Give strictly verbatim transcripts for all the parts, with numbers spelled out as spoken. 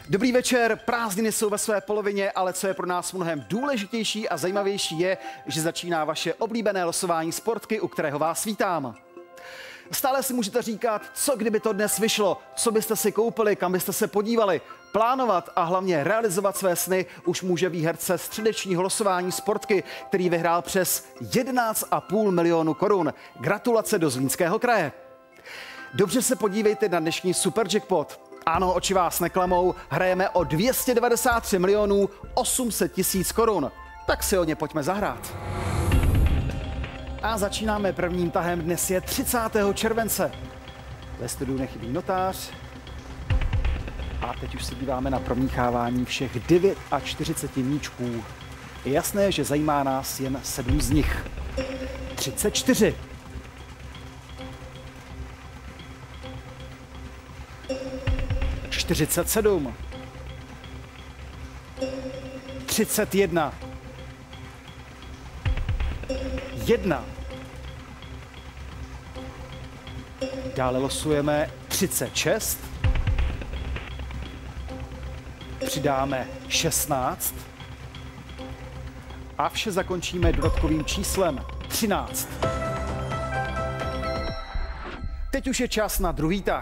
Dobrý večer, prázdniny jsou ve své polovině, ale co je pro nás mnohem důležitější a zajímavější je, že začíná vaše oblíbené losování Sportky, u kterého vás vítám. Stále si můžete říkat, co kdyby to dnes vyšlo, co byste si koupili, kam byste se podívali. Plánovat a hlavně realizovat své sny už může výherce středečního losování Sportky, který vyhrál přes jedenáct a půl milionu korun. Gratulace do Zlínského kraje. Dobře se podívejte na dnešní Superjackpot. Ano, oči vás neklamou, hrajeme o dvě stě devadesát tři milionů osm set tisíc korun. Tak si o ně pojďme zahrát. A začínáme prvním tahem, dnes je třicátého července. Ve studiu nechybí notář. A teď už se díváme na promíchávání všech čtyřicet devět míčků. Je jasné, že zajímá nás jen sedm z nich. třicet čtyři. čtyřicet sedm. třicet jedna. jedna. Dále losujeme třicet šest. Přidáme šestnáct. A vše zakončíme dodatkovým číslem třináct. Teď už je čas na druhý tah.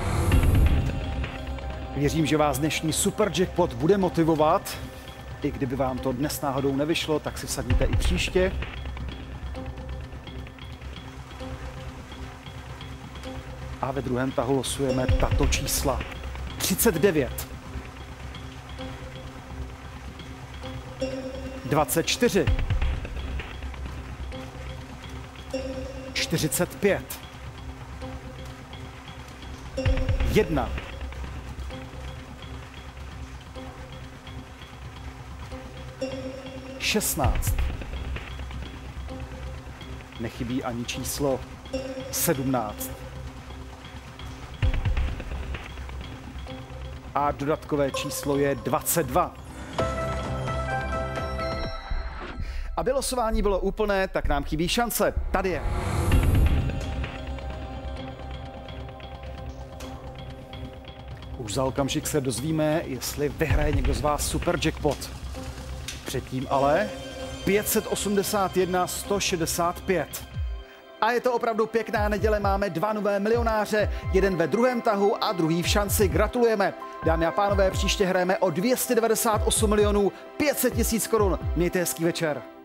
Věřím, že vás dnešní Superjackpot bude motivovat. I kdyby vám to dnes náhodou nevyšlo, tak si vsadíte i příště. A ve druhém tahu losujeme tato čísla. třicet devět. dvacet čtyři. čtyřicet pět. jedna. šestnáct. Nechybí ani číslo sedmnáct. A dodatkové číslo je dvacet dva. Aby losování bylo úplné, tak nám chybí šance. Tady je. Už za okamžik se dozvíme, jestli vyhraje někdo z vás Superjackpot. Předtím ale pět set osmdesát jedna sto šedesát pět. A je to opravdu pěkná neděle, máme dva nové milionáře, jeden ve druhém tahu a druhý v šanci. Gratulujeme. Dámy a pánové, příště hrajeme o dvě stě devadesát osm milionů pět set tisíc korun. Mějte hezký večer.